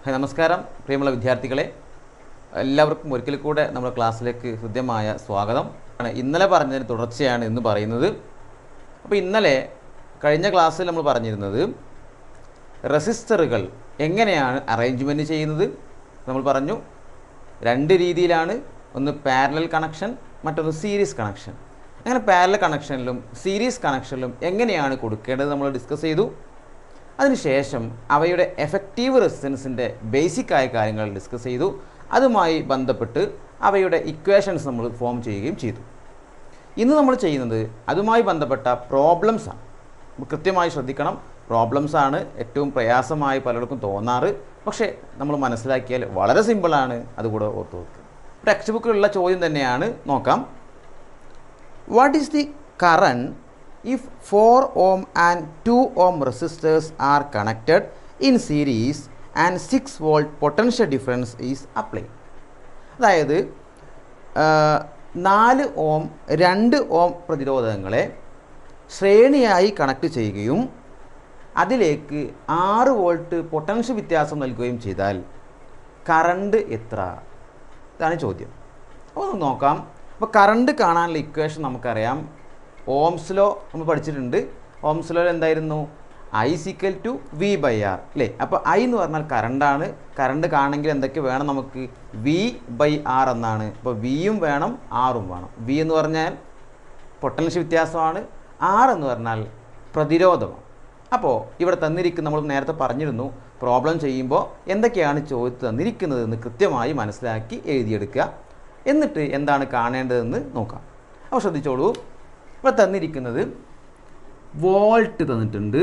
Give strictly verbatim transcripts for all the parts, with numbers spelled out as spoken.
നമസ്കാരം പ്രിയമുള്ള വിദ്യാർത്ഥികളെ, എല്ലാവർക്കും ഒരിക്കൽ കൂടെ നമ്മുടെ ക്ലാസ്സിലേക്ക് ഹൃദ്യമായ സ്വാഗതം. ഇന്നലെ പറഞ്ഞതിന് തുടർച്ചയാണ് ഇന്ന് പറയുന്നത്. അപ്പോൾ ഇന്നലെ കഴിഞ്ഞ ക്ലാസ്സിൽ നമ്മൾ പറഞ്ഞിരുന്നത് റെസിസ്റ്ററുകൾ എങ്ങനെയാണ് അറേഞ്ച്മെൻറ്റ് ചെയ്യുന്നത് നമ്മൾ പറഞ്ഞു. രണ്ട് രീതിയിലാണ്, ഒന്ന് പാരലൽ കണക്ഷൻ, മറ്റൊന്ന് സീരീസ് കണക്ഷൻ. അങ്ങനെ പാരലൽ കണക്ഷനിലും സീരീസ് കണക്ഷനിലും എങ്ങനെയാണ് കൊടുക്കേണ്ടത് നമ്മൾ ഡിസ്കസ് ചെയ്തു. അതിനുശേഷം അവയുടെ എഫക്റ്റീവ് റെസിസ്റ്റൻസിൻ്റെ ബേസിക്കായ കാര്യങ്ങൾ ഡിസ്കസ് ചെയ്തു. അതുമായി ബന്ധപ്പെട്ട് അവയുടെ ഇക്വേഷൻസ് നമ്മൾ ഫോം ചെയ്യുകയും ചെയ്തു. ഇന്ന് നമ്മൾ ചെയ്യുന്നത് അതുമായി ബന്ധപ്പെട്ട പ്രോബ്ലംസാണ്. കൃത്യമായി ശ്രദ്ധിക്കണം, പ്രോബ്ലംസാണ് ഏറ്റവും പ്രയാസമായി പലർക്കും തോന്നാറ്. പക്ഷേ നമ്മൾ മനസ്സിലാക്കിയാൽ വളരെ സിമ്പിളാണ്. അതുകൂടെ ഓർത്ത് വെക്കുക. ടെക്സ്റ്റ് ബുക്കിലുള്ള ചോദ്യം തന്നെയാണ്, നോക്കാം. What is the current if four ohm and two ohm resistors are connected in series and six volt potential difference is applied? അതായത് നാല് ഓം രണ്ട് ഓം പ്രതിരോധങ്ങളെ ശ്രേണിയായി കണക്ട് ചെയ്യുകയും അതിലേക്ക് ആറ് വോൾട്ട് പൊട്ടൻഷ്യൽ വ്യത്യാസം നൽകുകയും ചെയ്താൽ കറണ്ട് എത്ര? ഇതാണ് ചോദ്യം. അപ്പോൾ നോക്കാം. അപ്പോൾ കറണ്ട് കാണാനുള്ള ഇക്വേഷൻ നമുക്കറിയാം. ഓംസ് ലോ നമ്മൾ പഠിച്ചിട്ടുണ്ട്. ഓംസ് ലോ എന്തായിരുന്നു? I equal to V by R അല്ലേ? അപ്പോൾ ഐ എന്ന് പറഞ്ഞാൽ കറണ്ടാണ്. കറണ്ട് കാണണമെങ്കിൽ എന്തൊക്കെ വേണം നമുക്ക്? വി ബൈ ആർ എന്നാണ്. അപ്പോൾ വിയും വേണം, ആറും വേണം. വി എന്ന് പറഞ്ഞാൽ പൊട്ടൻഷ്യൽ വ്യത്യാസമാണ്, ആർ എന്ന് പറഞ്ഞാൽ പ്രതിരോധമാണ്. അപ്പോൾ ഇവിടെ തന്നിരിക്കുന്ന, നമ്മൾ നേരത്തെ പറഞ്ഞിരുന്നു, പ്രോബ്ലം ചെയ്യുമ്പോൾ എന്തൊക്കെയാണ് ചോദിച്ച് തന്നിരിക്കുന്നതെന്ന് കൃത്യമായി മനസ്സിലാക്കി എഴുതിയെടുക്കുക. എന്നിട്ട് എന്താണ് കാണേണ്ടതെന്ന് നോക്കാം. അപ്പോൾ ശ്രദ്ധിച്ചോളൂ. ഇവിടെ തന്നിരിക്കുന്നത് വോൾട്ട് തന്നിട്ടുണ്ട്,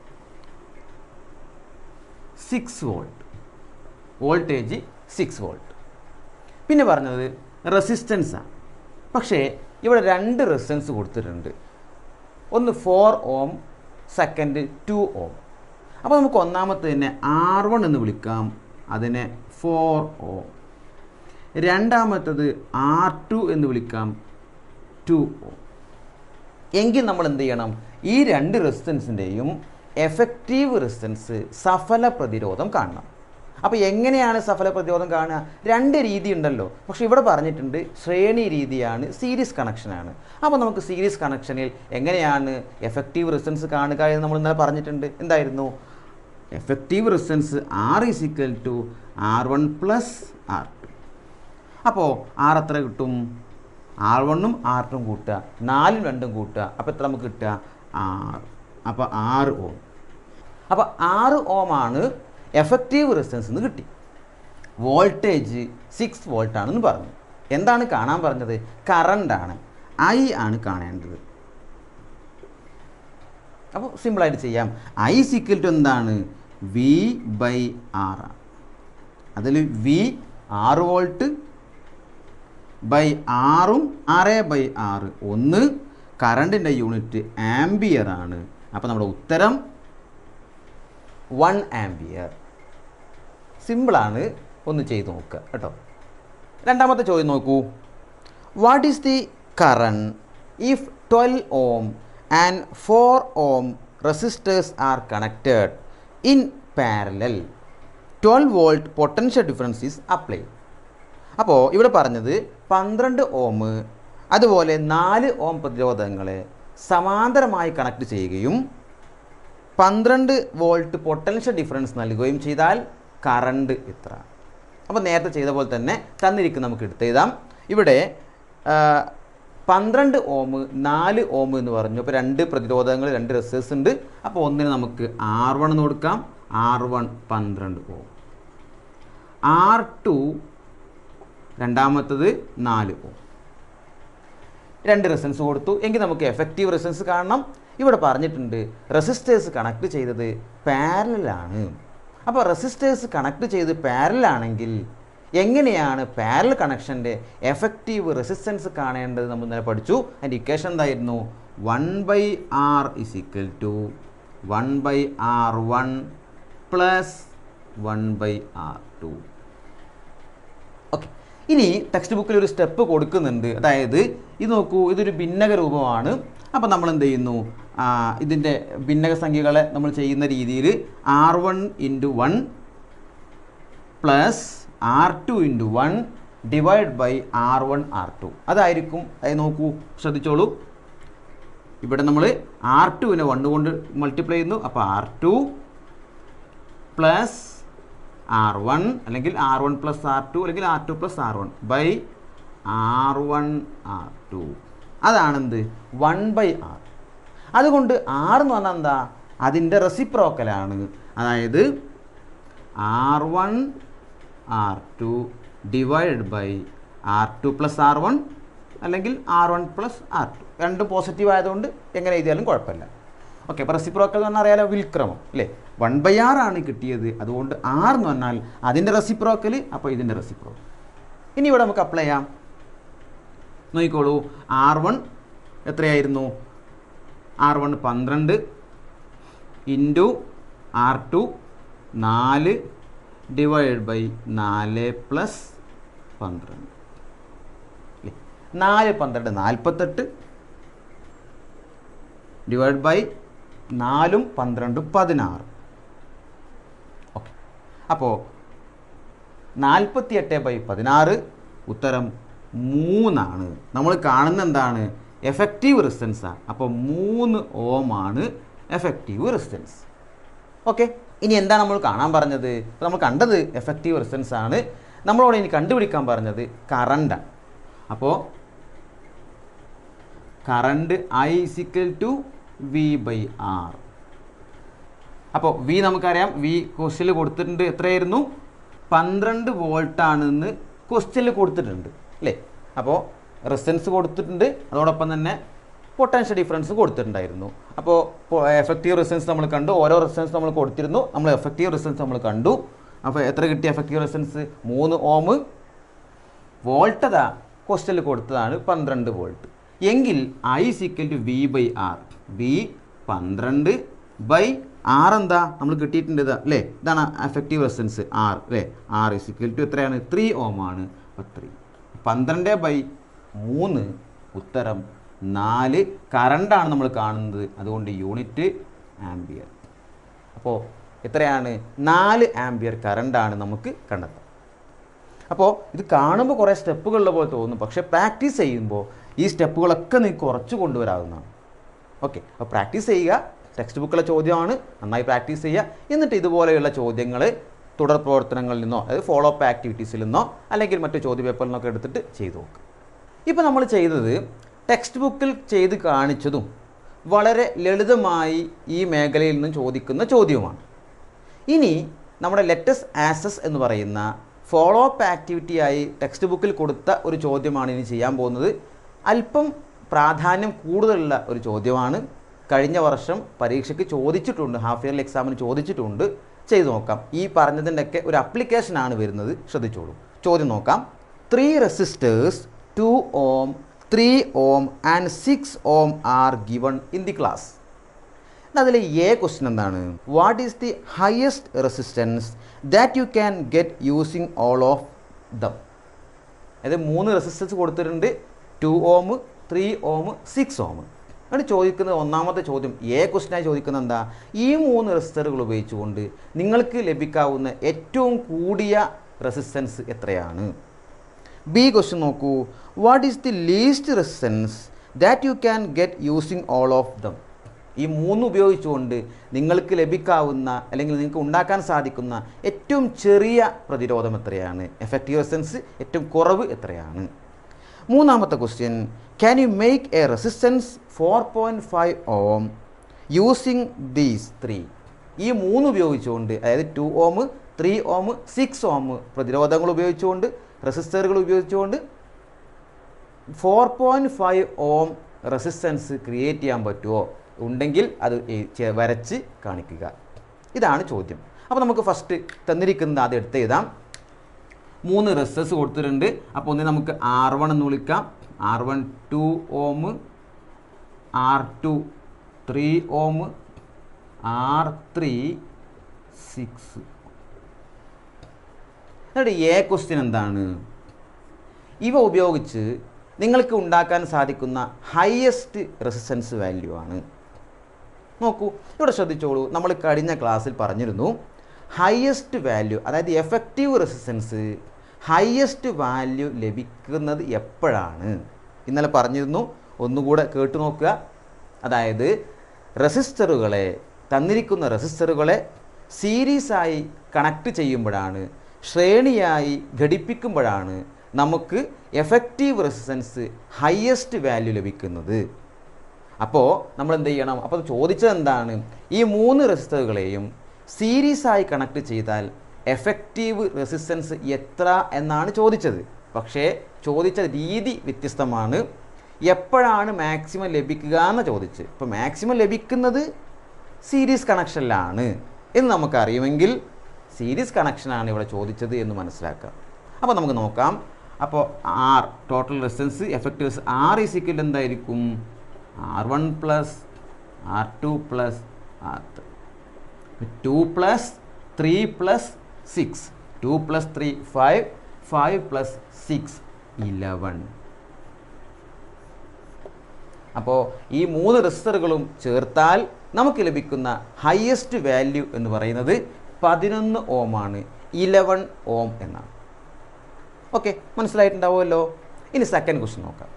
six volt, voltage six volt. പിന്നെ പറഞ്ഞത് റെസിസ്റ്റൻസാണ്. പക്ഷേ ഇവിടെ രണ്ട് റെസിസ്റ്റൻസ് കൊടുത്തിട്ടുണ്ട്. ഒന്ന് four ohm, second two ohm. അപ്പോൾ നമുക്ക് ഒന്നാമത്തെ തന്നെ ആർ വൺ എന്ന് വിളിക്കാം, അതിനെ ഫോർ ഓം. രണ്ടാമത്തത് ആർ ടു എന്ന് വിളിക്കാം, ടു ഓം. എങ്കിൽ നമ്മൾ എന്ത് ചെയ്യണം? ഈ രണ്ട് റെസിസ്റ്റൻസിൻ്റെയും എഫക്റ്റീവ് റെസിസ്റ്റൻസ്, സഫല പ്രതിരോധം കാണണം. അപ്പോൾ എങ്ങനെയാണ് സഫല പ്രതിരോധം കാണുക? രണ്ട് രീതി ഉണ്ടല്ലോ. പക്ഷേ ഇവിടെ പറഞ്ഞിട്ടുണ്ട് ശ്രേണി രീതിയാണ്, സീരീസ് കണക്ഷനാണ്. അപ്പോൾ നമുക്ക് സീരീസ് കണക്ഷനിൽ എങ്ങനെയാണ് എഫക്റ്റീവ് റെസിസ്റ്റൻസ് കാണുക എന്ന് നമ്മൾ ഇന്നലെ പറഞ്ഞിട്ടുണ്ട്. എന്തായിരുന്നു? Effective resistance R is equal to R one plus R two. അപ്പോൾ ആർ എത്ര കിട്ടും? ആർ വണ്ണും ആർ ടും കൂട്ടുക, നാലും രണ്ടും കൂട്ടുക. അപ്പോൾ എത്ര നമുക്ക് കിട്ടുക? ആറ്. അപ്പോൾ ആറ് ഓം. അപ്പോൾ ആറ് ഓം ആണ് എഫക്റ്റീവ് റെസിസ്റ്റൻസ് എന്ന് കിട്ടി. വോൾട്ടേജ് സിക്സ് വോൾട്ടാണെന്ന് പറഞ്ഞു. എന്താണ് കാണാൻ പറഞ്ഞത്? കറണ്ടാണ്, ഐ ആണ് കാണേണ്ടത്. അപ്പോൾ സിമ്പിളായിട്ട് ചെയ്യാം. ഐ സിക്കൽ ടു എന്താണ്? വി ബൈ ആർ ആണ്. അതിൽ വി ആറ് വോൾട്ട് ബൈ ആറും ആറ് ബൈ ആറ് ഒന്ന്. കറണ്ടിൻ്റെ യൂണിറ്റ് ആംബിയർ ആണ്. അപ്പോൾ നമ്മുടെ ഉത്തരം വൺ ആംബിയർ. സിമ്പിളാണ്, ഒന്ന് ചെയ്ത് നോക്കുക കേട്ടോ. രണ്ടാമത്തെ ചോദ്യം നോക്കൂ. What is the current if twelve ohm and four ohm resistors are connected in parallel? Twelve volt potential difference is applied. അപ്പോൾ ഇവിടെ പറഞ്ഞത് പന്ത്രണ്ട് ഓം അതുപോലെ നാല് ഓം പ്രതിരോധങ്ങളെ സമാന്തരമായി കണക്ട് ചെയ്യുകയും പന്ത്രണ്ട് വോൾട്ട് പൊട്ടൻഷ്യൽ ഡിഫറൻസ് നൽകുകയും ചെയ്താൽ കറണ്ട് എത്ര? അപ്പോൾ നേരത്തെ ചെയ്ത പോലെ തന്നെ തന്നിരിക്കുന്ന നമുക്ക് എടുത്തെഴുതാം. ഇവിടെ പന്ത്രണ്ട് ഓം നാല് ഓം എന്ന് പറഞ്ഞു. അപ്പോൾ രണ്ട് പ്രതിരോധങ്ങൾ, രണ്ട് റെസിസ്റ്റേഴ്സ് ഉണ്ട്. അപ്പോൾ ഒന്നിന് നമുക്ക് ആർ വൺ എന്ന് കൊടുക്കാം. ആർ വൺ പന്ത്രണ്ട് ഓം. ആർ ടു രണ്ടാമത്തത് നാല് ഓം. രണ്ട് റെസിസ്റ്റൻസ് കൊടുത്തു. എങ്കിൽ നമുക്ക് എഫക്റ്റീവ് റെസിസ്റ്റൻസ് കാണണം. ഇവിടെ പറഞ്ഞിട്ടുണ്ട് റെസിസ്റ്റേഴ്സ് കണക്ട് ചെയ്തത് പാരലലാണ്. അപ്പോൾ റെസിസ്റ്റേഴ്സ് കണക്ട് ചെയ്ത് പാരലാണെങ്കിൽ എങ്ങനെയാണ് പാരലൽ കണക്ഷൻ്റെ എഫക്റ്റീവ് റെസിസ്റ്റൻസ് കാണേണ്ടത്? നമ്മൾ ഇന്നലെ പഠിച്ചു. അതിൻ്റെ ഇക്വേഷൻ എന്തായിരുന്നു? One by R is equal to one by R one plus one by R two. Okay. ഇനി ടെക്സ്റ്റ് ബുക്കിൽ ഒരു സ്റ്റെപ്പ് കൊടുക്കുന്നുണ്ട്. അതായത് ഇത് നോക്കൂ, ഇതൊരു ഭിന്നക രൂപമാണ്. അപ്പോൾ നമ്മൾ എന്ത് ചെയ്യുന്നു? ഇതിൻ്റെ ഭിന്നക സംഖ്യകളെ നമ്മൾ ചെയ്യുന്ന രീതിയിൽ R one into one plus R two into one divide by R one R two. അതായിരിക്കും. അത് നോക്കൂ, ശ്രദ്ധിച്ചോളൂ. ഇവിടെ നമ്മൾ ആർ ടുവിനെ വൺ കൊണ്ട് മൾട്ടിപ്ലൈ ചെയ്യുന്നു. അപ്പോൾ R two plus R one അല്ലെങ്കിൽ R one plus R two അല്ലെങ്കിൽ R two plus R one by R one R two. അതാണെന്ത്? One by R. അതുകൊണ്ട് ആർ എന്ന് പറഞ്ഞാൽ എന്താ? അതിൻ്റെ റെസിപ്രോക്കലാണ്. അതായത് R one R to divide by R two plus R one അല്ലെങ്കിൽ R one plus R two. രണ്ടും പോസിറ്റീവ് ആയതുകൊണ്ട് എങ്ങനെ എഴുതിയാലും കുഴപ്പമില്ല. ഓക്കെ. അപ്പോൾ റെസിപ്രോക്കൽ എന്ന് പറഞ്ഞാൽ അറിയാലോ, വിൽക്രമം അല്ലേ? വൺ ബൈ ആർ ആണ് കിട്ടിയത്. അതുകൊണ്ട് ആർ എന്ന് പറഞ്ഞാൽ അതിൻ്റെ റെസിപ്രോക്കൽ, അപ്പോൾ ഇതിൻ്റെ റെസിപ്രോക്കൽ. ഇനി ഇവിടെ നമുക്ക് അപ്ലൈ ചെയ്യാം. നോക്കിക്കോളൂ. ആർ വൺ എത്രയായിരുന്നു? ആർ വൺ പന്ത്രണ്ട് ഇൻറ്റു ആർ ടു നാല് ഡിവൈഡ് ബൈ നാല് പ്ലസ് പന്ത്രണ്ട്. നാല് പന്ത്രണ്ട് നാൽപ്പത്തെട്ട് ഡിവൈഡ് ബൈ നാലും പന്ത്രണ്ടും പതിനാറ്. ഓക്കെ. അപ്പോൾ നാൽപ്പത്തി എട്ട് ബൈ പതിനാറ് ഉത്തരം മൂന്നാണ്. നമ്മൾ കാണുന്ന എന്താണ്? എഫക്റ്റീവ് റെസിസ്റ്റൻസാണ്. അപ്പോൾ മൂന്ന് ഓമാണ് എഫക്റ്റീവ് റെസിസ്റ്റൻസ്. ഓക്കെ. ഇനി എന്താണ് നമ്മൾ കാണാൻ പറഞ്ഞത്? നമ്മൾ കണ്ടത് എഫക്റ്റീവ് റെസിസ്റ്റൻസ് ആണ്. നമ്മളോട് ഇനി കണ്ടുപിടിക്കാൻ പറഞ്ഞത് കറണ്ടാണ്. അപ്പോൾ current I is equal to V by R. അപ്പോൾ വി നമുക്കറിയാം. വി ക്വസ്റ്റ്യനിൽ കൊടുത്തിട്ടുണ്ട്. എത്രയായിരുന്നു? പന്ത്രണ്ട് വോൾട്ടാണെന്ന് ക്വസ്റ്റ്യനിൽ കൊടുത്തിട്ടുണ്ട് അല്ലേ? അപ്പോൾ റെസിസ്റ്റൻസ് കൊടുത്തിട്ടുണ്ട്, അതോടൊപ്പം തന്നെ പൊട്ടൻഷ്യൽ ഡിഫറൻസ് കൊടുത്തിട്ടുണ്ടായിരുന്നു. അപ്പോൾ എഫക്റ്റീവ് റെസിസ്റ്റൻസ് നമ്മൾ കണ്ടു. ഓരോ റെസിസ്റ്റൻസ് നമ്മൾ കൊടുത്തിരുന്നു. നമ്മൾ എഫക്റ്റീവ് റെസിസ്റ്റൻസ് നമ്മൾ കണ്ടു. അപ്പോൾ എത്ര കിട്ടിയ എഫക്റ്റീവ് റെസിസ്റ്റൻസ്? മൂന്ന് ഓം. വോൾട്ടത ക്വസ്റ്റ്യനിൽ കൊടുത്തതാണ് പന്ത്രണ്ട് വോൾട്ട്. എങ്കിൽ I is equal to V by R. V പന്ത്രണ്ട് ബൈ ആർ എന്താ നമ്മൾ കിട്ടിയിട്ടുണ്ട് അല്ലേ? ഇതാണ് എഫക്റ്റീവ് റെസിസ്റ്റൻസ് ആർ അല്ലേ? ആർ ഇസ് ഈക്വൽ ടു എത്രയാണ്? ത്രീ ഓം ആണ്. അപ്പോൾ ത്രീ പന്ത്രണ്ട് ബൈ മൂന്ന് ഉത്തരം നാല്. കറണ്ടാണ് നമ്മൾ കാണുന്നത്, അതുകൊണ്ട് യൂണിറ്റ് ആംബിയർ. അപ്പോൾ എത്രയാണ്? നാല് ആംബിയർ കറണ്ടാണ് നമുക്ക് കണ്ടെത്താം. അപ്പോൾ ഇത് കാണുമ്പോൾ കുറേ സ്റ്റെപ്പുകളുള്ള പോലെ തോന്നും, പക്ഷേ പ്രാക്ടീസ് ചെയ്യുമ്പോൾ ഈ സ്റ്റെപ്പുകളൊക്കെ നിങ്ങൾക്ക് കുറച്ച് കൊണ്ടുവരാവുന്നതാണ്. ഓക്കെ. അപ്പോൾ പ്രാക്ടീസ് ചെയ്യുക. ടെക്സ്റ്റ് ബുക്കിലെ ചോദ്യമാണ്, നന്നായി പ്രാക്ടീസ് ചെയ്യുക. എന്നിട്ട് ഇതുപോലെയുള്ള ചോദ്യങ്ങൾ തുടർ പ്രവർത്തനങ്ങളിൽ നിന്നോ, അതായത് ഫോളോ അപ്പ് ആക്ടിവിറ്റീസിൽ നിന്നോ അല്ലെങ്കിൽ മറ്റു ചോദ്യ പേപ്പറിൽ നിന്നൊക്കെ എടുത്തിട്ട് ചെയ്തു നോക്കുക. ഇപ്പോൾ നമ്മൾ ചെയ്തത് ടെക്സ്റ്റ് ബുക്കിൽ ചെയ്ത് കാണിച്ചതും വളരെ ലളിതമായി ഈ മേഖലയിൽ നിന്നും ചോദിക്കുന്ന ചോദ്യവുമാണ്. ഇനി നമ്മുടെ ലെറ്റസ് ആസസ് എന്ന് പറയുന്ന ഫോളോ അപ്പ് ആക്ടിവിറ്റിയായി ടെക്സ്റ്റ് ബുക്കിൽ കൊടുത്ത ഒരു ചോദ്യമാണ് ഇനി ചെയ്യാൻ പോകുന്നത്. അല്പം പ്രാധാന്യം കൂടുതലുള്ള ഒരു ചോദ്യമാണ്. കഴിഞ്ഞ വർഷം പരീക്ഷയ്ക്ക് ചോദിച്ചിട്ടുണ്ട്, ഹാഫ് ഇയർലി എക്സാമിന് ചോദിച്ചിട്ടുണ്ട്. ചെയ്തു നോക്കാം. ഈ പറഞ്ഞതിൻ്റെയൊക്കെ ഒരു അപ്ലിക്കേഷനാണ് വരുന്നത്, ശ്രദ്ധിച്ചോളൂ. ചോദ്യം നോക്കാം. Three resistors two ohm, three ohm and six ohm are given in the class. അതിൽ എ ക്വസ്റ്റ്യൻ എന്താണ്? What is the highest resistance that you can get using all of them. അതായത് മൂന്ന് റെസിസ്റ്റൻസ് കൊടുത്തിട്ടുണ്ട്. Two ohm, three ohm, six ohm. അത് ചോദിക്കുന്നത് ഒന്നാമത്തെ ചോദ്യം A ക്വസ്റ്റ്യനായി ചോദിക്കുന്നത് എന്താ? ഈ മൂന്ന് റെസിസ്റ്ററുകൾ ഉപയോഗിച്ചുകൊണ്ട് നിങ്ങൾക്ക് ലഭിക്കാവുന്ന ഏറ്റവും കൂടിയ റെസിസ്റ്റൻസ് എത്രയാണ്? ബി ക്വസ്റ്റ്യൻ നോക്കൂ. What is the least resistance that you can get using all of them. ഈ മൂന്ന് ഉപയോഗിച്ചുകൊണ്ട് നിങ്ങൾക്ക് ലഭിക്കാവുന്ന അല്ലെങ്കിൽ നിങ്ങൾക്ക് ഉണ്ടാക്കാൻ സാധിക്കുന്ന ഏറ്റവും ചെറിയ പ്രതിരോധം എത്രയാണ്? എഫക്റ്റീവ് റെസിസ്റ്റൻസ് ഏറ്റവും കുറവ് എത്രയാണ്? മൂന്നാമത്തെ question, can you make a resistance four point five ohm using these three. ഈ മൂന്ന് ഉപയോഗിച്ചുകൊണ്ട്, അതായത് two ohm, three ohm, six ohm പ്രതിരോധങ്ങൾ ഉപയോഗിച്ചുകൊണ്ട്, റെസിസ്റ്ററുകൾ ഉപയോഗിച്ചുകൊണ്ട് four point five ohm resistance create ചെയ്യാൻ പറ്റുമോ? ഉണ്ടെങ്കിൽ അത് വരച്ച് കാണിക്കുക. ഇതാണ് ചോദ്യം. അപ്പോൾ നമുക്ക് ഫസ്റ്റ് തന്നിരിക്കുന്നത് ആദ്യം എടുത്ത് എഴുതാം. മൂന്ന് റെസിസ്റ്റേഴ്സ് കൊടുത്തിട്ടുണ്ട്. അപ്പോൾ ഒന്ന് നമുക്ക് ആർ വൺ എന്ന് വിളിക്കാം. R one two ohm, R two three ohm, R three six. എന്നിട്ട് എ ക്വസ്റ്റ്യൻ എന്താണ്? ഇവ ഉപയോഗിച്ച് നിങ്ങൾക്ക് ഉണ്ടാക്കാൻ സാധിക്കുന്ന ഹയസ്റ്റ് റെസിസ്റ്റൻസ് വാല്യൂ ആണ്. നോക്കൂ, ഇവിടെ ശ്രദ്ധിച്ചോളൂ. നമ്മൾ കഴിഞ്ഞ ക്ലാസ്സിൽ പറഞ്ഞിരുന്നു ഹയസ്റ്റ് വാല്യൂ, അതായത് എഫക്റ്റീവ് റെസിസ്റ്റൻസ് ഹയസ്റ്റ് വാല്യൂ ലഭിക്കുന്നത് എപ്പോഴാണ്? ഇന്നലെ പറഞ്ഞിരുന്നു, ഒന്നുകൂടെ കേട്ടു നോക്കുക. അതായത് റെസിസ്റ്ററുകളെ, തന്നിരിക്കുന്ന റെസിസ്റ്ററുകളെ സീരീസായി കണക്ട് ചെയ്യുമ്പോഴാണ്, ശ്രേണിയായി ഘടിപ്പിക്കുമ്പോഴാണ് നമുക്ക് എഫക്റ്റീവ് റെസിസ്റ്റൻസ് ഹയസ്റ്റ് വാല്യൂ ലഭിക്കുന്നത്. അപ്പോൾ നമ്മൾ എന്ത് ചെയ്യണം? അപ്പോൾ ചോദിച്ചത് എന്താണ്? ഈ മൂന്ന് റെസിസ്റ്ററുകളെയും സീരീസായി കണക്ട് ചെയ്താൽ എഫക്റ്റീവ് റെസിസ്റ്റൻസ് എത്ര എന്നാണ് ചോദിച്ചത്. പക്ഷേ ചോദിച്ച രീതി വ്യത്യസ്തമാണ്. എപ്പോഴാണ് മാക്സിമം ലഭിക്കുക എന്ന് ചോദിച്ച്. ഇപ്പോൾ മാക്സിമം ലഭിക്കുന്നത് സീരീസ് കണക്ഷനിലാണ് എന്ന് നമുക്കറിയുമെങ്കിൽ സീരീസ് കണക്ഷനാണ് ഇവിടെ ചോദിച്ചത് എന്ന് മനസ്സിലാക്കാം. അപ്പോൾ നമുക്ക് നോക്കാം. അപ്പോൾ R total resistance effective resistance R is equal എന്തായിരിക്കും? R one plus R two plus R three, two plus three plus six, two plus three five, five plus six eleven. അപ്പോൾ ഈ മൂന്ന് റെസിസ്റ്ററുകളും ചേർത്താൽ നമുക്ക് ലഭിക്കുന്ന ഹയസ്റ്റ് വാല്യൂ എന്ന് പറയുന്നത് പതിനൊന്ന് ഓം ആണ്, ഇലവൻ ഓം എന്നാണ്. ഓക്കെ, മനസ്സിലായിട്ടുണ്ടാവുമല്ലോ. ഇനി സെക്കൻഡ് ക്വസ്റ്റ്യൻ നോക്കാം.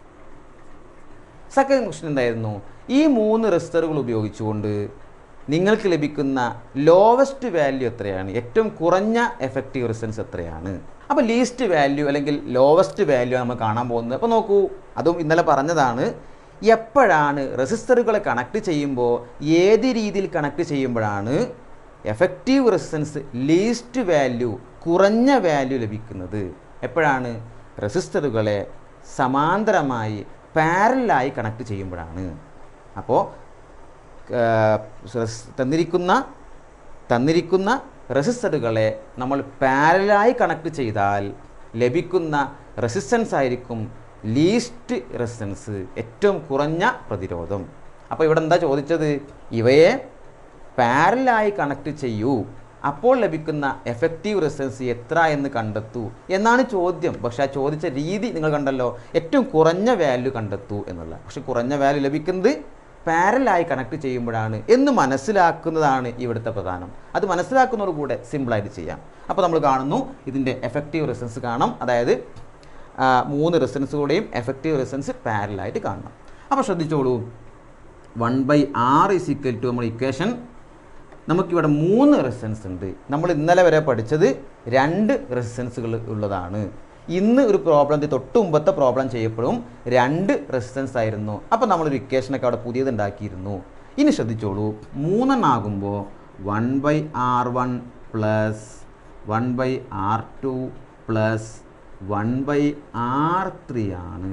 സെക്കൻഡ് ക്വസ്റ്റ്യൻ എന്തായിരുന്നു? ഈ മൂന്ന് റെസിസ്റ്ററുകൾ ഉപയോഗിച്ചുകൊണ്ട് നിങ്ങൾക്ക് ലഭിക്കുന്ന ലോവസ്റ്റ് വാല്യൂ എത്രയാണ്? ഏറ്റവും കുറഞ്ഞ എഫക്റ്റീവ് റെസിസ്റ്റൻസ് എത്രയാണ്? അപ്പോൾ ലീസ്റ്റ് വാല്യൂ അല്ലെങ്കിൽ ലോവസ്റ്റ് വാല്യൂ നമ്മൾ കാണാൻ പോകുന്നത്. അപ്പോൾ നോക്കൂ, അതും ഇന്നലെ പറഞ്ഞതാണ്. എപ്പോഴാണ് റെസിസ്റ്ററുകളെ കണക്ട് ചെയ്യുമ്പോൾ, ഏത് രീതിയിൽ കണക്ട് ചെയ്യുമ്പോഴാണ് എഫക്റ്റീവ് റെസിസ്റ്റൻസ് ലീസ്റ്റ് വാല്യൂ, കുറഞ്ഞ വാല്യൂ ലഭിക്കുന്നത്? എപ്പോഴാണ്? റെസിസ്റ്ററുകളെ സമാന്തരമായി പാരലായി കണക്ട് ചെയ്യുമ്പോഴാണ്. അപ്പോൾ തന്നിരിക്കുന്ന തന്നിരിക്കുന്ന റെസിസ്റ്ററുകളെ നമ്മൾ പാരലായി കണക്ട് ചെയ്താൽ ലഭിക്കുന്ന റെസിസ്റ്റൻസ് ആയിരിക്കും ലീസ്റ്റ് റെസിസ്റ്റൻസ്, ഏറ്റവും കുറഞ്ഞ പ്രതിരോധം. അപ്പോൾ ഇവിടെ എന്താ ചോദിച്ചത്? ഇവയെ പാരലായി കണക്ട് ചെയ്യൂ, അപ്പോൾ ലഭിക്കുന്ന എഫക്റ്റീവ് റെസിസ്റ്റൻസ് എത്ര എന്ന് കണ്ടെത്തൂ എന്നാണ് ചോദ്യം. പക്ഷേ ആ ചോദിച്ച രീതി നിങ്ങൾ കണ്ടല്ലോ, ഏറ്റവും കുറഞ്ഞ വാല്യൂ കണ്ടെത്തൂ എന്നുള്ള. പക്ഷെ കുറഞ്ഞ വാല്യൂ ലഭിക്കുന്നത് പാരലായി കണക്ട് ചെയ്യുമ്പോഴാണ് എന്ന് മനസ്സിലാക്കുന്നതാണ് ഇവിടുത്തെ പ്രധാനം. അത് മനസ്സിലാക്കുന്നതോടുകൂടെ സിമ്പിളായിട്ട് ചെയ്യാം. അപ്പോൾ നമ്മൾ കാണുന്നു ഇതിൻ്റെ എഫക്റ്റീവ് റെസിസ്റ്റൻസ് കാണാം. അതായത് മൂന്ന് റെസിസ്റ്റൻസുകളുടെയും എഫക്റ്റീവ് റെസിസ്റ്റൻസ് പാരലായിട്ട് കാണണം. അപ്പോൾ ശ്രദ്ധിച്ചോളൂ, one by R is equal to നമ്മൾ ഇക്വേഷൻ, നമുക്കിവിടെ മൂന്ന് റെസിസ്റ്റൻസ് ഉണ്ട്. നമ്മൾ ഇന്നലെ വരെ പഠിച്ചത് രണ്ട് റെസിസ്റ്റൻസുകൾ ഉള്ളതാണ്. ഇന്ന് ഒരു പ്രോബ്ലം, തൊട്ട് മുമ്പത്തെ പ്രോബ്ലം ചെയ്യപ്പോഴും രണ്ട് റെസിസ്റ്റൻസ് ആയിരുന്നു. അപ്പോൾ നമ്മളൊരു ഇക്വേഷനൊക്കെ അവിടെ പുതിയത് ഉണ്ടാക്കിയിരുന്നു. ഇനി ശ്രദ്ധിച്ചോളൂ, മൂന്നെണ്ണാകുമ്പോൾ one by R one plus one by R two plus one by R three ആണ്.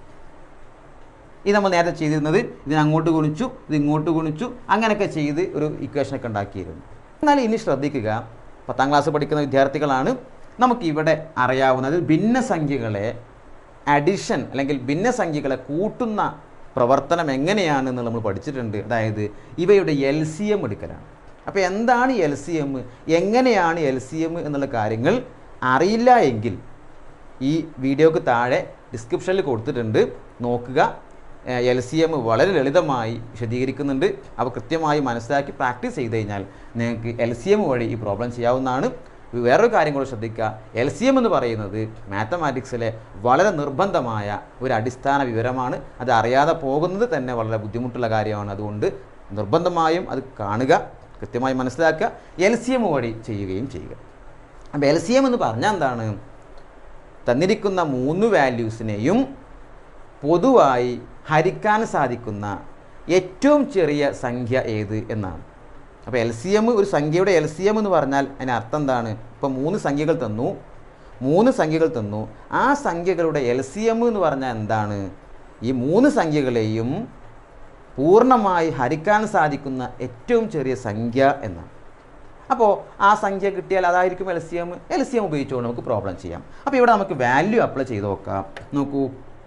ഇത് നമ്മൾ നേരത്തെ ചെയ്തിരുന്നത് ഇതിന് അങ്ങോട്ട് ഗുണിച്ചു, ഇത് ഇങ്ങോട്ട് ഗുണിച്ചു, അങ്ങനെയൊക്കെ ചെയ്ത് ഒരു ഇക്വേഷനൊക്കെ ഉണ്ടാക്കിയിരുന്നു. എന്നാൽ ഇനി ശ്രദ്ധിക്കുക, പത്താം ക്ലാസ് പഠിക്കുന്ന വിദ്യാർത്ഥികളാണ്. നമുക്കിവിടെ അറിയാവുന്നത് ഭിന്നസംഖ്യകളെ അഡിഷൻ അല്ലെങ്കിൽ ഭിന്നസംഖ്യകളെ കൂട്ടുന്ന പ്രവർത്തനം എങ്ങനെയാണെന്ന് നമ്മൾ പഠിച്ചിട്ടുണ്ട്. അതായത് ഇവയുടെ എൽ സി എം എടുക്കലാണ്. അപ്പോൾ എന്താണ് എൽ സി എം, എങ്ങനെയാണ് എൽ സി എം എന്നുള്ള കാര്യങ്ങൾ അറിയില്ല എങ്കിൽ ഈ വീഡിയോക്ക് താഴെ ഡിസ്ക്രിപ്ഷനിൽ കൊടുത്തിട്ടുണ്ട്, നോക്കുക. എൽ സി എം വളരെ ലളിതമായി വിശദീകരിക്കുന്നുണ്ട്. അവ കൃത്യമായി മനസ്സിലാക്കി പ്രാക്ടീസ് ചെയ്ത് കഴിഞ്ഞാൽ നിങ്ങൾക്ക് എൽ സി എം വഴി ഈ പ്രോബ്ലം ചെയ്യാവുന്നതാണ്. വേറൊരു കാര്യം കൂടെ ശ്രദ്ധിക്കുക, എൽ സി എം എന്ന് പറയുന്നത് മാത്തമാറ്റിക്സിലെ വളരെ നിർബന്ധമായ ഒരു അടിസ്ഥാന വിവരമാണ്. അത് അറിയാതെ പോകുന്നത് തന്നെ വളരെ ബുദ്ധിമുട്ടുള്ള കാര്യമാണ്. അതുകൊണ്ട് നിർബന്ധമായും അത് കാണുക, കൃത്യമായി മനസ്സിലാക്കുക, എൽ സി എം വഴി ചെയ്യുകയും ചെയ്യുക. അപ്പോൾ എൽ സി എം എന്ന് പറഞ്ഞാൽ എന്താണ്? തന്നിരിക്കുന്ന മൂന്ന് വാല്യൂസിനെയും പൊതുവായി ഹരിക്കാൻ സാധിക്കുന്ന ഏറ്റവും ചെറിയ സംഖ്യ ഏത് എന്നാണ്. അപ്പോൾ എൽ സി എം, ഒരു സംഖ്യയുടെ എൽ സി എം എന്ന് പറഞ്ഞാൽ അതിന് അർത്ഥം എന്താണ്? ഇപ്പോൾ മൂന്ന് സംഖ്യകൾ തന്നു മൂന്ന് സംഖ്യകൾ തന്നു ആ സംഖ്യകളുടെ എൽ സി എം എന്ന് പറഞ്ഞാൽ എന്താണ്? ഈ മൂന്ന് സംഖ്യകളെയും പൂർണ്ണമായി ഹരിക്കാൻ സാധിക്കുന്ന ഏറ്റവും ചെറിയ സംഖ്യ എന്നാണ്. അപ്പോൾ ആ സംഖ്യ കിട്ടിയാൽ അതായിരിക്കും L C M. L C M ഉപയോഗിച്ചുകൊണ്ട് നമുക്ക് പ്രോബ്ലം ചെയ്യാം. അപ്പോൾ ഇവിടെ നമുക്ക് വാല്യൂ അപ്ലൈ ചെയ്ത് നോക്കാം. നോക്കൂ,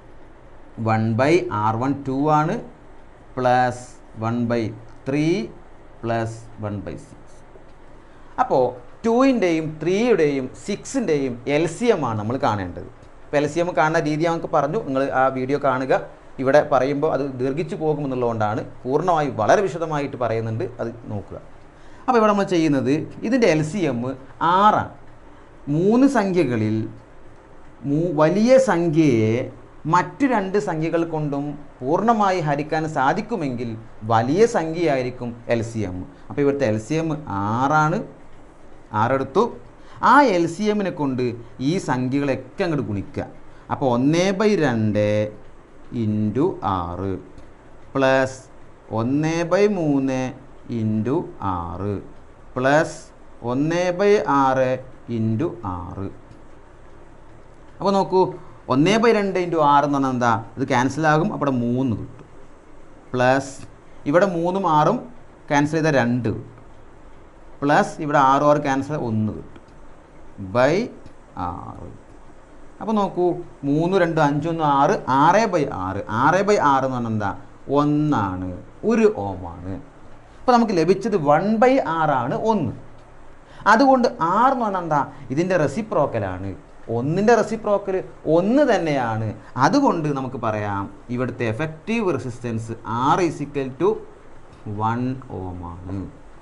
one by R one two ആണ്, plus one by three plus one by six. അപ്പോൾ ടുവിൻ്റെയും ത്രീയുടെയും സിക്സിൻ്റെയും എൽ സി എം ആണ് നമ്മൾ കാണേണ്ടത്. അപ്പോൾ എൽ സി എം കാണുന്ന രീതി നമുക്ക് പറഞ്ഞു, നിങ്ങൾ ആ വീഡിയോ കാണുക. ഇവിടെ പറയുമ്പോൾ അത് ദീർഘിച്ചു പോകുമെന്നുള്ളതുകൊണ്ടാണ് പൂർണ്ണമായി വളരെ വിശദമായിട്ട് പറയുന്നുണ്ട്, അത് നോക്കുക. അപ്പോൾ ഇവിടെ നമ്മൾ ചെയ്യുന്നത് ഇതിൻ്റെ എൽ സി എം ആറാണ്. മൂന്ന് സംഖ്യകളിൽ മൂ വലിയ സംഖ്യയെ മറ്റു രണ്ട് സംഖ്യകൾ കൊണ്ടും പൂർണ്ണമായി ഹരിക്കാൻ സാധിക്കുമെങ്കിൽ വലിയ സംഖ്യയായിരിക്കും എൽ സി എം. അപ്പോൾ ഇവിടുത്തെ എൽ സി എം ആറാണ്. ആറെടുത്തു. ആ എൽ സി എമ്മിനെ കൊണ്ട് ഈ സംഖ്യകളൊക്കെ അങ്ങോട്ട് ഗുണിക്കുക. അപ്പോൾ ഒന്ന് ബൈ രണ്ട് ഇൻറ്റു ആറ് പ്ലസ് ഒന്ന് ബൈ മൂന്ന് ഇൻറ്റു ആറ് പ്ലസ് ഒന്ന് ബൈ ആറ് ഇൻറ്റു ആറ്. അപ്പോൾ നോക്കൂ, ഒന്ന് ബൈ രണ്ട് ഇൻറ്റു ആറ് എന്ന് പറഞ്ഞാൽ എന്താ? ഇത് ക്യാൻസലാകും. അവിടെ മൂന്ന് കിട്ടും. പ്ലസ് ഇവിടെ മൂന്നും ആറും ക്യാൻസൽ ചെയ്താൽ രണ്ട് കിട്ടും. പ്ലസ് ഇവിടെ ആറും ആറ് ക്യാൻസൽ ഒന്ന് കിട്ടും ബൈ ആറ്. അപ്പോൾ നോക്കൂ, മൂന്ന് രണ്ട് അഞ്ചൊന്ന് ആറ്, ആറ് ബൈ ആറ്. ആറ് ബൈ ആറ് എന്ന് പറഞ്ഞാൽ എന്താ? ഒന്നാണ്, ഒരു ഓമാണ്. അപ്പോൾ നമുക്ക് ലഭിച്ചത് വൺ ബൈ ആറാണ് ഒന്ന്. അതുകൊണ്ട് ആറ് എന്ന് പറഞ്ഞാൽ എന്താ? ഇതിൻ്റെ റെസിപ്രോക്കലാണ്. ഒന്നിൻ്റെ റെസിപ്രോക്കൽ ഒന്ന് തന്നെയാണ്. അതുകൊണ്ട് നമുക്ക് പറയാം ഇവിടുത്തെ effective resistance R equal to one ഓമാണ്.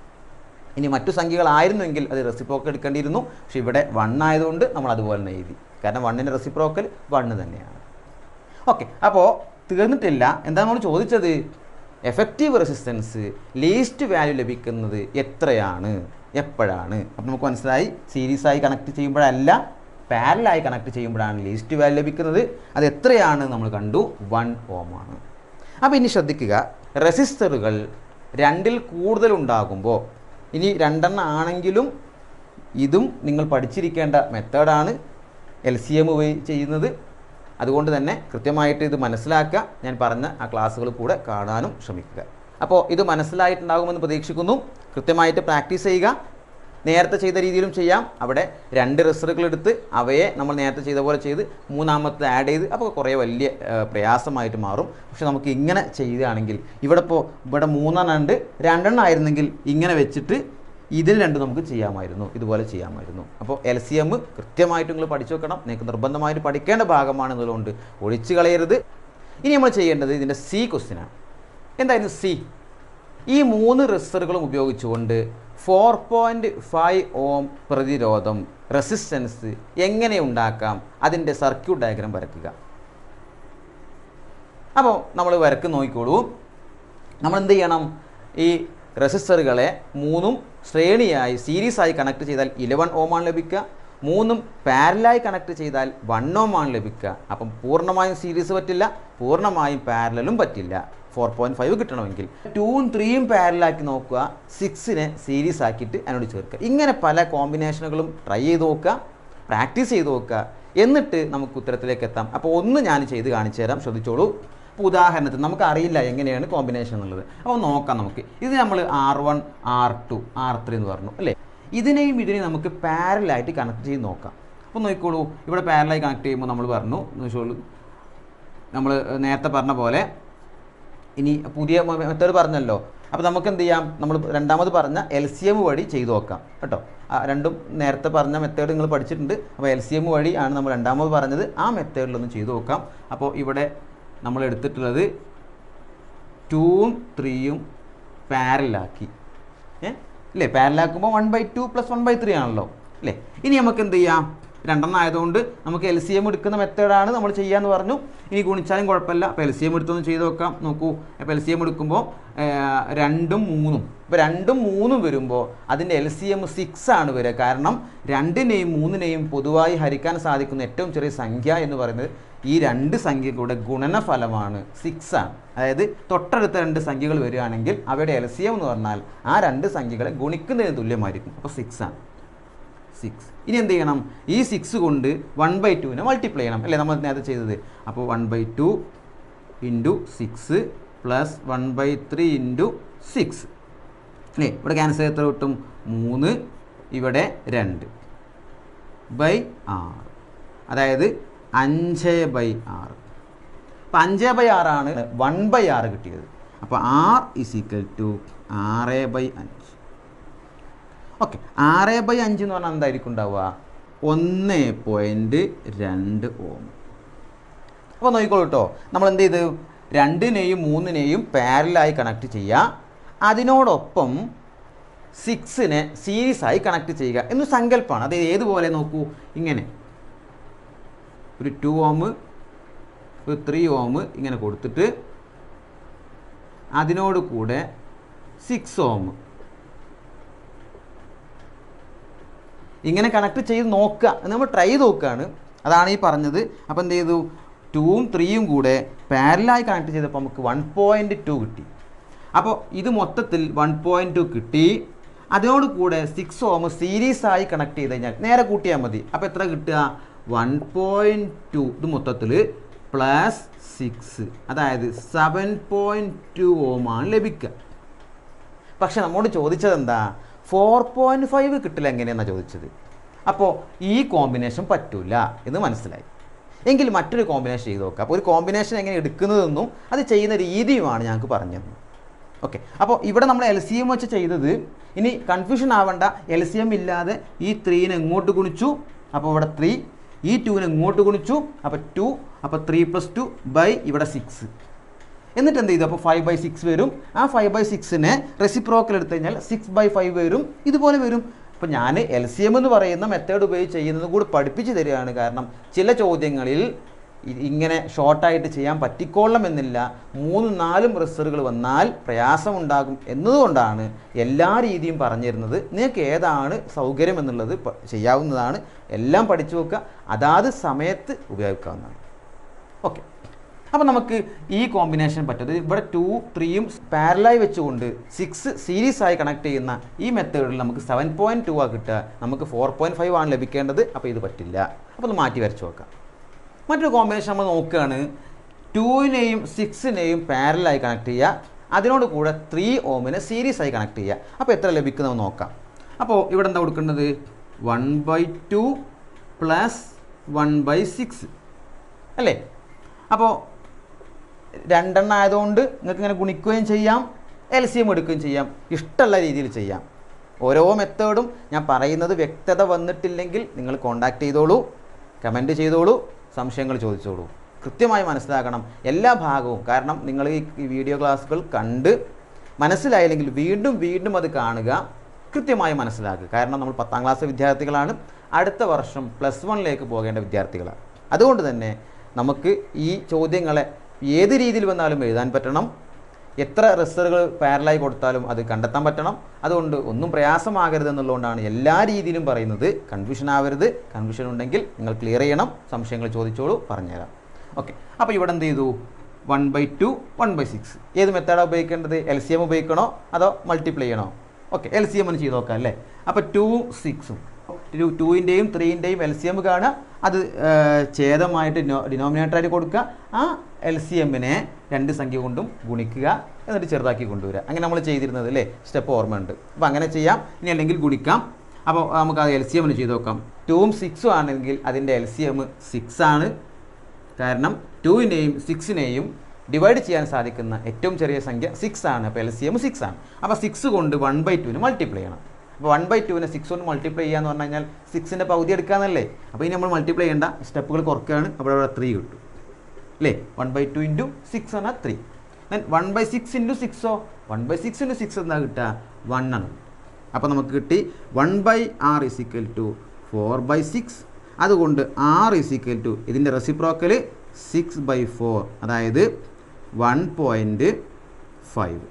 ഇനി മറ്റു സംഖ്യകളായിരുന്നെങ്കിൽ അത് റെസിപ്രോക്കൽ എടുക്കേണ്ടിയിരുന്നു. പക്ഷെ ഇവിടെ വൺ ആയതുകൊണ്ട് നമ്മൾ അതുപോലെ തന്നെ എഴുതി. കാരണം വണ്ണിൻ്റെ റെസിപ്രോക്കൽ വണ്ണ് തന്നെയാണ്. ഓക്കെ, അപ്പോൾ തീർന്നിട്ടില്ല. എന്താണ് നമ്മൾ ചോദിച്ചത്? എഫക്റ്റീവ് റെസിസ്റ്റൻസ് ലീസ്റ്റ് വാല്യൂ ലഭിക്കുന്നത് എത്രയാണ്, എപ്പോഴാണ്? അപ്പോൾ നമുക്ക് മനസ്സിലായി, സീരീസായി കണക്ട് ചെയ്യുമ്പോഴല്ല, പാരലായി കണക്ട് ചെയ്യുമ്പോഴാണ് ലീസ്റ്റ് വാല്യൂ ലഭിക്കുന്നത്. അത് എത്രയാണ് നമ്മൾ കണ്ടു? വൺ ഓമാണ്. അപ്പോൾ ഇനി ശ്രദ്ധിക്കുക, റെസിസ്റ്ററുകൾ രണ്ടിൽ കൂടുതൽ ഉണ്ടാകുമ്പോൾ, ഇനി രണ്ടെണ്ണം ആണെങ്കിലും ഇതും നിങ്ങൾ പഠിച്ചിരിക്കേണ്ട മെത്തേഡാണ് എൽ സി എം ചെയ്യുന്നത്. അതുകൊണ്ട് തന്നെ കൃത്യമായിട്ട് ഇത് മനസ്സിലാക്കുക. ഞാൻ പറഞ്ഞ ആ ക്ലാസ്സുകൾ കൂടെ കാണാനും ശ്രമിക്കുക. അപ്പോൾ ഇത് മനസ്സിലായിട്ടുണ്ടാകുമെന്ന് പ്രതീക്ഷിക്കുന്നു. കൃത്യമായിട്ട് പ്രാക്ടീസ് ചെയ്യുക. നേരത്തെ ചെയ്ത രീതിയിലും ചെയ്യാം. അവിടെ രണ്ട് റെസിസ്റ്ററുകൾ എടുത്ത് അവയെ നമ്മൾ നേരത്തെ ചെയ്ത പോലെ ചെയ്ത് മൂന്നാമത്തെ ആഡ് ചെയ്ത് അപ്പോൾ കുറേ വലിയ പ്രയാസമായിട്ട് മാറും. പക്ഷെ നമുക്ക് ഇങ്ങനെ ചെയ്യുകയാണെങ്കിൽ, ഇവിടെ ഇപ്പോൾ ഇവിടെ മൂന്നെണ്ണം ഉണ്ട്, രണ്ടെണ്ണം ആയിരുന്നെങ്കിൽ ഇങ്ങനെ വെച്ചിട്ട് ഇതിൽ രണ്ടും നമുക്ക് ചെയ്യാമായിരുന്നു, ഇതുപോലെ ചെയ്യാമായിരുന്നു. അപ്പോൾ എൽ സി എം കൃത്യമായിട്ട് നിങ്ങൾ പഠിച്ചു വെക്കണം. നിങ്ങൾക്ക് നിർബന്ധമായിട്ട് പഠിക്കേണ്ട ഭാഗമാണ് എന്നതുകൊണ്ട് ഒഴിച്ചു കളയരുത്. ഇനി നമ്മൾ ചെയ്യേണ്ടത് ഇതിൻ്റെ സി ക്വസ്റ്റ്യനാണ്. എന്തായിരുന്നു സി? ഈ മൂന്ന് റെസിസ്റ്ററുകളും ഉപയോഗിച്ചുകൊണ്ട് ഫോർ പോയിൻറ്റ് ഫൈവ് ഓം പ്രതിരോധം റെസിസ്റ്റൻസ് എങ്ങനെ ഉണ്ടാക്കാം? അതിൻ്റെ സർക്യൂട്ട് ഡയഗ്രാം വരയ്ക്കുക. അപ്പോൾ നമ്മൾ വരക്ക് നോക്കിക്കോളൂ. നമ്മൾ എന്ത് ചെയ്യണം? ഈ റെസിസ്റ്ററുകളെ മൂന്നും ശ്രേണിയായി സീരീസായി കണക്ട് ചെയ്താൽ ഇലവൻ ഓമാണ് ലഭിക്കുക. മൂന്നും പാരലായി കണക്ട് ചെയ്താൽ വൺ ഓമാണ് ലഭിക്കുക. അപ്പം പൂർണ്ണമായും സീരീസ് പറ്റില്ല, പൂർണ്ണമായും പാരലും പറ്റില്ല. ഫോർ പോയിൻറ്റ് ഫൈവ് കിട്ടണമെങ്കിൽ ടൂവും ത്രീയും പാരലാക്കി നോക്കുക, സിക്സിനെ സീരീസ് ആക്കിയിട്ട് അതിനോട് ചേർക്കുക. ഇങ്ങനെ പല കോമ്പിനേഷനുകളും ട്രൈ ചെയ്ത് നോക്കുക, പ്രാക്ടീസ് ചെയ്ത് നോക്കുക. എന്നിട്ട് നമുക്ക് ഉത്തരത്തിലേക്ക് എത്താം. അപ്പോൾ ഒന്ന് ഞാൻ ചെയ്ത് കാണിച്ചു തരാം, ശ്രദ്ധിച്ചോളൂ. ഇപ്പോൾ ഉദാഹരണത്തിന് നമുക്ക് അറിയില്ല എങ്ങനെയാണ് കോമ്പിനേഷൻ എന്നുള്ളത്. അപ്പോൾ നോക്കാം നമുക്ക്. ഇത് നമ്മൾ R one R two R three എന്ന് പറഞ്ഞു അല്ലേ? ഇതിനെയും ഇതിനെയും നമുക്ക് പാരലായിട്ട് കണക്ട് ചെയ്ത് നോക്കാം. അപ്പോൾ നോക്കിക്കോളൂ, ഇവിടെ പാരലായി കണക്ട് ചെയ്യുമ്പോൾ നമ്മൾ പറഞ്ഞു നോക്കിക്കോളൂ, നമ്മൾ നേരത്തെ പറഞ്ഞ പോലെ ഇനി പുതിയ മെത്തേഡ് പറഞ്ഞല്ലോ. അപ്പോൾ നമുക്ക് എന്ത് ചെയ്യാം? നമ്മൾ രണ്ടാമത് പറഞ്ഞ എൽ സി എം വഴി ചെയ്ത് നോക്കാം കേട്ടോ. രണ്ടും നേരത്തെ പറഞ്ഞ മെത്തേഡ് നിങ്ങൾ പഠിച്ചിട്ടുണ്ട്. അപ്പോൾ എൽ സി എം വഴി ആണ് നമ്മൾ രണ്ടാമത് പറഞ്ഞത്. ആ മെത്തേഡിലൊന്ന് ചെയ്ത് നോക്കാം. അപ്പോൾ ഇവിടെ നമ്മൾ എടുത്തിട്ടുള്ളത് ടൂവും ത്രീയും പാരലാക്കി ഏ അല്ലേ? പാരലാക്കുമ്പോൾ one by two plus one by three ആണല്ലോ അല്ലേ? ഇനി നമുക്ക് എന്ത് ചെയ്യാം? രണ്ടെണ്ണം ആയതുകൊണ്ട് നമുക്ക് എൽ സി എം എടുക്കുന്ന മെത്തേഡാണ് നമ്മൾ ചെയ്യാമെന്ന് പറഞ്ഞു. ഇനി ഗുണിച്ചാലും കുഴപ്പമില്ല. അപ്പോൾ എൽ സി എം എടുത്തൊന്ന് ചെയ്ത് നോക്കാം. നോക്കൂ, അപ്പോൾ എൽ സി എം എടുക്കുമ്പോൾ രണ്ടും മൂന്നും, ഇപ്പോൾ രണ്ടും മൂന്നും വരുമ്പോൾ അതിൻ്റെ എൽ സി എം സിക്സ് ആണ് വരിക. കാരണം രണ്ടിനെയും മൂന്നിനെയും പൊതുവായി ഹരിക്കാൻ സാധിക്കുന്ന ഏറ്റവും ചെറിയ സംഖ്യ എന്ന് പറയുന്നത് ഈ രണ്ട് സംഖ്യകളുടെ ഗുണനഫലമാണ്, സിക്സ് ആണ്. അതായത് തൊട്ടടുത്ത രണ്ട് സംഖ്യകൾ വരികയാണെങ്കിൽ അവയുടെ എൽ സി എം എന്ന് പറഞ്ഞാൽ ആ രണ്ട് സംഖ്യകളെ ഗുണിക്കുന്നതിന് തുല്യമായിരിക്കും. അപ്പോൾ സിക്സ് ആണ്, സിക്സ്. ഇനി എന്ത് ചെയ്യണം? ഈ സിക്സ് കൊണ്ട് വൺ ബൈ ടുവിനെ മൾട്ടിപ്ലൈ ചെയ്യണം അല്ലേ? നമ്മൾ നേരത്തെ ചെയ്തത്. അപ്പോൾ one by two into six plus one by three into six അല്ലേ? ഇവിടെ ക്യാൻസൽ എത്ര കിട്ടും? മൂന്ന്, ഇവിടെ രണ്ട് ബൈ ആറ്, അതായത് അഞ്ച് ബൈ ആറ്. അപ്പം അഞ്ച് ബൈ ആറാണ് വൺ ബൈ ആറ് കിട്ടിയത്. അപ്പോൾ ആർ ഇസ് ഈക്വൽ ടു ആറ് ബൈ അഞ്ച്. ഓക്കെ, ആറ് ബൈ അഞ്ച് എന്ന് പറഞ്ഞാൽ എന്തായിരിക്കും ഉണ്ടാവുക? ഒന്ന് പോയിൻറ്റ് രണ്ട് ഓം. അപ്പോൾ നോക്കിക്കോളൂ കേട്ടോ, നമ്മൾ എന്ത് ചെയ്ത് രണ്ടിനെയും മൂന്നിനെയും പാരലായി കണക്ട് ചെയ്യുക. അതിനോടൊപ്പം സിക്സിനെ സീരീസായി കണക്ട് ചെയ്യുക എന്നൊരു സങ്കല്പമാണ്. അത് ഏതുപോലെ നോക്കൂ, ഇങ്ങനെ ഒരു ടു ഓം ഒരു ത്രീ ഓം ഇങ്ങനെ കൊടുത്തിട്ട് അതിനോട് കൂടെ സിക്സ് ഓം ഇങ്ങനെ കണക്ട് ചെയ്ത് നോക്കുക. നമ്മൾ ട്രൈ ചെയ്ത് നോക്കുകയാണ്, അതാണ് ഈ പറഞ്ഞത്. അപ്പോൾ എന്ത് ചെയ്തു, ടൂവും ത്രീയും കൂടെ പാരലായി കണക്ട് ചെയ്തപ്പോൾ നമുക്ക് വൺ പോയിൻറ്റ് ടു കിട്ടി. അപ്പോൾ ഇത് മൊത്തത്തിൽ വൺ പോയിൻറ്റ് ടു കിട്ടി. അതിനോട് കൂടെ സിക്സ് ഓം സീരീസായി കണക്ട് ചെയ്ത് കഴിഞ്ഞാൽ നേരെ കൂട്ടിയാൽ മതി. അപ്പോൾ എത്ര കിട്ടുക, വൺ പോയിൻറ്റ് ടു ഇത് മൊത്തത്തിൽ പ്ലസ് സിക്സ്, അതായത് സെവൻ പോയിൻറ്റ് ടു ഓമാണ് ലഭിക്കുക. പക്ഷെ നമ്മോട് ചോദിച്ചത് എന്താ, ഫോർ പോയിൻറ്റ് ഫൈവ് കിട്ടില്ല എങ്ങനെയെന്നാണ് ചോദിച്ചത്. അപ്പോൾ ഈ കോമ്പിനേഷൻ പറ്റൂല എന്ന് മനസ്സിലായി. എങ്കിൽ മറ്റൊരു കോമ്പിനേഷൻ ചെയ്ത് നോക്കാം. അപ്പോൾ ഒരു കോമ്പിനേഷൻ എങ്ങനെ എടുക്കുന്നതെന്നും അത് ചെയ്യുന്ന രീതിയുമാണ് ഞങ്ങൾക്ക് പറഞ്ഞത്. ഓക്കെ, അപ്പോൾ ഇവിടെ നമ്മൾ എൽ സി എം വെച്ച് ചെയ്തത്, ഇനി കൺഫ്യൂഷൻ ആവേണ്ട, എൽ സി എം ഇല്ലാതെ ഈ ത്രീനെ എങ്ങോട്ട് ഗുണിച്ചു, അപ്പോൾ ഇവിടെ ത്രീ, ഈ ടുവിനെ ഇങ്ങോട്ട് ഗുണിച്ചു, അപ്പോൾ ടു, അപ്പോൾ ത്രീ പ്ലസ് ടു ബൈ ഇവിടെ സിക്സ്, എന്നിട്ട് എന്ത് ചെയ്തു, അപ്പോൾ ഫൈവ് ബൈ സിക്സ് വരും. ആ ഫൈവ് ബൈ സിക്സിനെ റെസിപ്രോക്കൽ എടുത്തു കഴിഞ്ഞാൽ സിക്സ് ബൈ ഫൈവ് വരും, ഇതുപോലെ വരും. അപ്പോൾ ഞാൻ എൽ സി എം എന്ന് പറയുന്ന മെത്തേഡ് ഉപയോഗിച്ച് ചെയ്യുന്നത് കൂടി പഠിപ്പിച്ച് തരികയാണ്. കാരണം ചില ചോദ്യങ്ങളിൽ ഇങ്ങനെ ഷോർട്ടായിട്ട് ചെയ്യാൻ പറ്റിക്കൊള്ളണമെന്നില്ല. മൂന്നും നാലും റെസിസ്റ്ററുകൾ വന്നാൽ പ്രയാസമുണ്ടാകും എന്നതുകൊണ്ടാണ് എല്ലാ രീതിയും പറഞ്ഞു തരുന്നത്. നിങ്ങൾക്ക് ഏതാണ് സൗകര്യം എന്നുള്ളത് ചെയ്യാവുന്നതാണ്. എല്ലാം പഠിച്ചു വെക്കുക, അതാത് സമയത്ത് ഉപയോഗിക്കാവുന്നതാണ്. ഓക്കെ, അപ്പോൾ നമുക്ക് ഈ കോമ്പിനേഷൻ പറ്റുന്നത് ഇവിടെ ടു ത്രീയും പാരലായി വെച്ചുകൊണ്ട് സിക്സ് സീരീസായി കണക്ട് ചെയ്യുന്ന ഈ മെത്തേഡിൽ നമുക്ക് സെവൻ പോയിൻറ്റ് ടു ആ കിട്ടുക. നമുക്ക് ഫോർ പോയിൻറ്റ് ഫൈവ് ആണ് ലഭിക്കേണ്ടത്. അപ്പോൾ ഇത് പറ്റില്ല. അപ്പോൾ ഒന്ന് മാറ്റി വരച്ച് നോക്കാം. മറ്റൊരു കോമ്പിനേഷൻ നമ്മൾ നോക്കുകയാണ്, ടുവിനെയും സിക്സിനെയും പാരലായി കണക്ട് ചെയ്യുക, അതിനോട് കൂടെ ത്രീ ഓമിനെ സീരീസായി കണക്ട് ചെയ്യുക. അപ്പോൾ എത്ര ലഭിക്കുന്നതെന്ന് നോക്കാം. അപ്പോൾ ഇവിടെ എന്താ കൊടുക്കേണ്ടത്, one by two plus one by six അല്ലേ. അപ്പോൾ രണ്ടെണ്ണം ആയതുകൊണ്ട് നിങ്ങൾക്ക് ഇങ്ങനെ ഗുണിക്കുകയും ചെയ്യാം, എൽ സി എം എടുക്കുകയും ചെയ്യാം, ഇഷ്ടമുള്ള രീതിയിൽ ചെയ്യാം. ഓരോ മെത്തേഡും ഞാൻ പറയുന്നത് വ്യക്തത വന്നിട്ടില്ലെങ്കിൽ നിങ്ങൾ കോൺടാക്ട് ചെയ്തോളൂ, കമൻറ്റ് ചെയ്തോളൂ, സംശയങ്ങൾ ചോദിച്ചോളൂ. കൃത്യമായി മനസ്സിലാക്കണം എല്ലാ ഭാഗവും. കാരണം നിങ്ങൾ ഈ വീഡിയോ ക്ലാസ്സുകൾ കണ്ട് മനസ്സിലായില്ലെങ്കിൽ വീണ്ടും വീണ്ടും അത് കാണുക, കൃത്യമായി മനസ്സിലാക്കുക. കാരണം നമ്മൾ പത്താം ക്ലാസ് വിദ്യാർത്ഥികളാണ്, അടുത്ത വർഷം പ്ലസ് വണ്ണിലേക്ക് പോകേണ്ട വിദ്യാർത്ഥികളാണ്. അതുകൊണ്ട് തന്നെ നമുക്ക് ഈ ചോദ്യങ്ങളെ ഏത് രീതിയിൽ വന്നാലും എഴുതാൻ പറ്റണം. എത്ര റെസിസ്റ്ററുകൾ പാരലായി കൊടുത്താലും അത് കണ്ടെത്താൻ പറ്റണം. അതുകൊണ്ട് ഒന്നും പ്രയാസമാകരുത് എന്നുള്ളതുകൊണ്ടാണ് എല്ലാ രീതിയിലും പറയുന്നത്. കൺഫ്യൂഷൻ ആവരുത്. കൺഫ്യൂഷൻ ഉണ്ടെങ്കിൽ നിങ്ങൾ ക്ലിയർ ചെയ്യണം, സംശയങ്ങൾ ചോദിച്ചോളൂ, പറഞ്ഞുതരാം. ഓക്കെ, അപ്പോൾ ഇവിടെ എന്ത് ചെയ്തു, one by two one by six ഏത് മെത്തേഡാണ് ഉപയോഗിക്കേണ്ടത്, എൽ സി എം ഉപയോഗിക്കണോ അതോ മൾട്ടിപ്ലൈ ചെയ്യണോ? ഓക്കെ, എൽ സി എം ഒന്ന് ചെയ്ത് നോക്കാം അല്ലേ. അപ്പോൾ ടു സിക്സും ടു ടുവിൻ്റെയും ത്രീൻ്റെയും എൽ സി എം കാണുക, അത് ഛേദമായിട്ട് ഡിനോമിനേറ്ററായിട്ട് കൊടുക്കുക, ആ എൽ സി എമ്മിനെ രണ്ട് സംഖ്യ കൊണ്ടും ഗുണിക്കുക, എന്നിട്ട് ചെറുതാക്കി കൊണ്ടുവരിക. അങ്ങനെ നമ്മൾ ചെയ്തിരുന്നത് അല്ലേ, സ്റ്റെപ്പ് ഓർമ്മയുണ്ട്. അപ്പോൾ അങ്ങനെ ചെയ്യാം, ഇനി അല്ലെങ്കിൽ ഗുണിക്കാം. അപ്പോൾ നമുക്ക് അത് എൽ സി എമ്മിന് ചെയ്ത് നോക്കാം. ടൂവും സിക്സും ആണെങ്കിൽ അതിൻ്റെ എൽ സി എം സിക്സ് ആണ്. കാരണം ടുവിനെയും സിക്സിനെയും ഡിവൈഡ് ചെയ്യാൻ സാധിക്കുന്ന ഏറ്റവും ചെറിയ സംഖ്യ സിക്സ് ആണ്. അപ്പോൾ എൽ സി എം സിക്സ് ആണ്. അപ്പോൾ സിക്സ് കൊണ്ട് വൺ ബൈ ടുവിന് മൾട്ടിപ്ലൈ ചെയ്യണം. അപ്പോൾ വൺ ബൈ ടുവിനെ സിക്സ് കൊണ്ട് മൾട്ടിപ്ലൈ ചെയ്യാന്ന് പറഞ്ഞു കഴിഞ്ഞാൽ സിക്സിൻ്റെ പകുതി എടുക്കാന്നല്ലേ. അപ്പോൾ ഇനി നമ്മൾ മൾട്ടിപ്ലൈ ചെയ്യേണ്ട, സ്റ്റെപ്പുകൾ കുറക്കുകയാണ്. അപ്പോൾ അവിടെ ത്രീ കിട്ടും അല്ലേ. One by two into six ആണ് three. Then one by six into സിക്സോ, one by six into six എന്താ കിട്ടുക, വൺ ആണ്. അപ്പോൾ നമുക്ക് കിട്ടി one by R is equal to four by six. അതുകൊണ്ട് ആർ ഇസ് ഈക്വൽ ടു ഇതിൻ്റെ റെസിപ്രോക്കൽ സിക്സ് ബൈ ഫോർ, അതായത് one point five.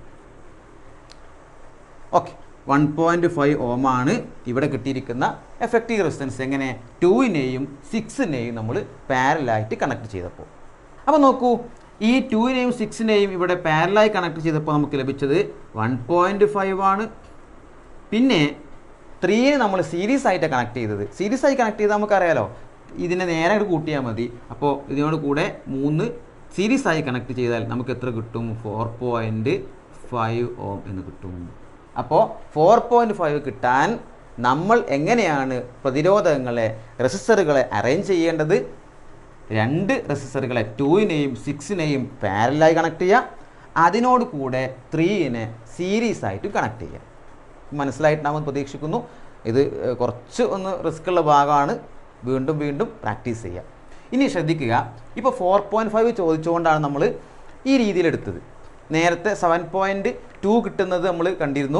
Okay, one point five ഓമാണ് ഇവിടെ കിട്ടിയിരിക്കുന്ന എഫക്റ്റീവ് റെസിസ്റ്റൻസ്. എങ്ങനെ, ടുവിനെയും സിക്സിനെയും നമ്മൾ പാരലായിട്ട് കണക്ട് ചെയ്തപ്പോൾ. അപ്പോൾ നോക്കൂ, ഈ ടുവിനെയും സിക്സിനെയും ഇവിടെ പാരലായി കണക്ട് ചെയ്തപ്പോൾ നമുക്ക് ലഭിച്ചത് വൺ പോയിൻറ്റ് ഫൈവ് ആണ്. പിന്നെ ത്രീയെ നമ്മൾ സീരീസ് ആയിട്ട് കണക്ട് ചെയ്തത്. സീരീസ് ആയി കണക്ട് ചെയ്താൽ നമുക്കറിയാലോ, ഇതിനെ നേരെ കൂട്ടിയാൽ മതി. അപ്പോൾ ഇതിനോട് കൂടെ മൂന്ന് സീരീസ് ആയി കണക്ട് ചെയ്താൽ നമുക്ക് എത്ര കിട്ടും, ഫോർ പോയിൻറ്റ് ഫൈവ് ഓം എന്ന് കിട്ടും. അപ്പോൾ ഫോർ പോയിൻറ്റ് ഫൈവ് കിട്ടാൻ നമ്മൾ എങ്ങനെയാണ് പ്രതിരോധകങ്ങളെ, റെസിസ്റ്ററുകളെ അറേഞ്ച് ചെയ്യേണ്ടത്? രണ്ട് റെസിസ്റ്ററുകളെ ടുവിനെയും സിക്സിനെയും പാരലായി കണക്ട് ചെയ്യുക, അതിനോട് കൂടെ ത്രീനെ സീരീസ് ആയിട്ട് കണക്ട് ചെയ്യുക. മനസ്സിലായിട്ടുണ്ടാകുമെന്ന് പ്രതീക്ഷിക്കുന്നു. ഇത് കുറച്ച് ഒന്ന് റിസ്ക് ഉള്ള ഭാഗമാണ്, വീണ്ടും വീണ്ടും പ്രാക്ടീസ് ചെയ്യുക. ഇനി ശ്രദ്ധിക്കുക, ഇപ്പോൾ ഫോർ പോയിൻറ്റ് ഫൈവ് ചോദിച്ചുകൊണ്ടാണ് നമ്മൾ ഈ രീതിയിലെടുത്തത്. നേരത്തെ സെവൻ പോയിൻറ്റ് ടു കിട്ടുന്നത് നമ്മൾ കണ്ടിരുന്നു.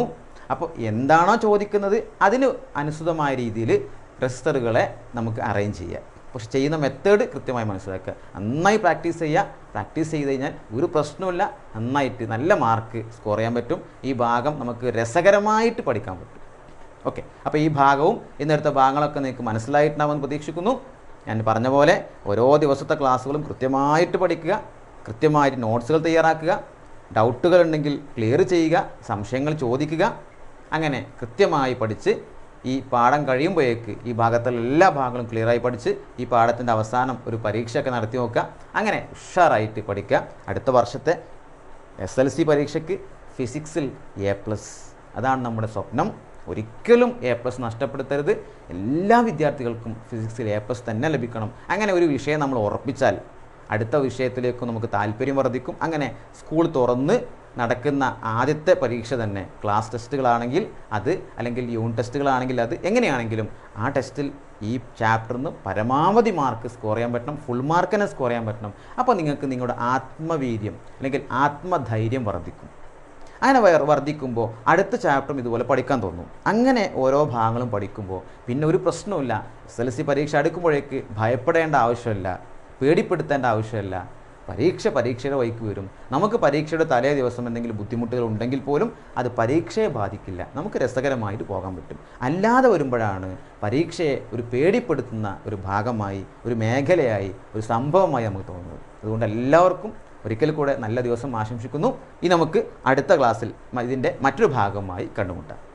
അപ്പോൾ എന്താണോ ചോദിക്കുന്നത് അതിന് അനുസൃതമായ രീതിയിൽ റെജിസ്റ്ററുകളെ നമുക്ക് അറേഞ്ച് ചെയ്യാം. പക്ഷെ ചെയ്യുന്ന മെത്തേഡ് കൃത്യമായി മനസ്സിലാക്കുക. നന്നായി പ്രാക്ടീസ് ചെയ്യുക. പ്രാക്ടീസ് ചെയ്ത് കഴിഞ്ഞാൽ ഒരു പ്രശ്നമില്ല, നന്നായിട്ട് നല്ല മാർക്ക് സ്കോർ ചെയ്യാൻ പറ്റും. ഈ ഭാഗം നമുക്ക് രസകരമായിട്ട് പഠിക്കാൻ പറ്റും. ഓക്കെ, അപ്പോൾ ഈ ഭാഗവും ഇന്നെടുത്ത ഭാഗങ്ങളൊക്കെ നിങ്ങൾക്ക് മനസ്സിലായിട്ടുണ്ടാവുമെന്ന് പ്രതീക്ഷിക്കുന്നു. ഞാൻ പറഞ്ഞ പോലെ ഓരോ ദിവസത്തെ ക്ലാസ്സുകളും കൃത്യമായിട്ട് പഠിക്കുക, കൃത്യമായിട്ട് നോട്ട്സുകൾ തയ്യാറാക്കുക, ഡൗട്ടുകൾ ഉണ്ടെങ്കിൽ ക്ലിയർ ചെയ്യുക, സംശയങ്ങൾ ചോദിക്കുക. അങ്ങനെ കൃത്യമായി പഠിച്ച് ഈ പാഠം കഴിയുമ്പോഴേക്ക് ഈ ഭാഗത്തുള്ള എല്ലാ ഭാഗങ്ങളും ക്ലിയറായി പഠിച്ച് ഈ പാഠത്തിൻ്റെ അവസാനം ഒരു പരീക്ഷയൊക്കെ നടത്തി നോക്കുക. അങ്ങനെ ഉഷാറായിട്ട് പഠിക്കുക. അടുത്ത വർഷത്തെ എസ് എൽ സി പരീക്ഷയ്ക്ക് ഫിസിക്സിൽ എ പ്ലസ്, അതാണ് നമ്മുടെ സ്വപ്നം. ഒരിക്കലും എ പ്ലസ് നഷ്ടപ്പെടുത്തരുത്. എല്ലാ വിദ്യാർത്ഥികൾക്കും ഫിസിക്സിൽ എ പ്ലസ് തന്നെ ലഭിക്കണം. അങ്ങനെ ഒരു വിഷയം നമ്മൾ ഉറപ്പിച്ചാൽ അടുത്ത വിഷയത്തിലേക്ക് നമുക്ക് താല്പര്യം വർദ്ധിക്കും. അങ്ങനെ സ്കൂൾ തുറന്ന് നടക്കുന്ന ആദ്യത്തെ പരീക്ഷ തന്നെ ക്ലാസ് ടെസ്റ്റുകളാണെങ്കിൽ അത്, അല്ലെങ്കിൽ യൂണിറ്റ് ടെസ്റ്റുകളാണെങ്കിൽ അത്, എങ്ങനെയാണെങ്കിലും ആ ടെസ്റ്റിൽ ഈ ചാപ്റ്ററിൽ നിന്ന് പരമാവധി മാർക്ക് സ്കോർ ചെയ്യാൻ പറ്റണം, ഫുൾ മാർക്ക് തന്നെ സ്കോർ ചെയ്യാൻ പറ്റണം. അപ്പോൾ നിങ്ങൾക്ക് നിങ്ങളുടെ ആത്മവീര്യം അല്ലെങ്കിൽ ആത്മധൈര്യം വർദ്ധിക്കും. അങ്ങനെ വർദ്ധിക്കുമ്പോൾ അടുത്ത ചാപ്റ്ററും ഇതുപോലെ പഠിക്കാൻ തോന്നും. അങ്ങനെ ഓരോ ഭാഗങ്ങളും പഠിക്കുമ്പോൾ പിന്നെ ഒരു പ്രശ്നമില്ല. എസ് എൽ സി പരീക്ഷ അടുക്കുമ്പോഴേക്ക് ഭയപ്പെടേണ്ട ആവശ്യമില്ല, പേടിപ്പെടുത്തേണ്ട ആവശ്യമില്ല. പരീക്ഷ പരീക്ഷയുടെ വഴിക്ക് വരും. നമുക്ക് പരീക്ഷയുടെ തലേ ദിവസം എന്തെങ്കിലും ബുദ്ധിമുട്ടുകൾ ഉണ്ടെങ്കിൽ പോലും അത് പരീക്ഷയെ ബാധിക്കില്ല. നമുക്ക് രസകരമായിട്ട് പോകാൻ പറ്റും. അല്ലാതെ വരുമ്പോഴാണ് പരീക്ഷയെ ഒരു പേടിപ്പെടുത്തുന്ന ഒരു ഭാഗമായി, ഒരു മേഖലയായി, ഒരു സംഭവമായി നമുക്ക് തോന്നുന്നത്. അതുകൊണ്ട് എല്ലാവർക്കും ഒരിക്കൽ കൂടെ നല്ല ദിവസം ആശംസിക്കുന്നു. ഇനി നമുക്ക് അടുത്ത ക്ലാസ്സിൽ ഇതിൻ്റെ മറ്റൊരു ഭാഗമായി കണ്ടുമുട്ടാം.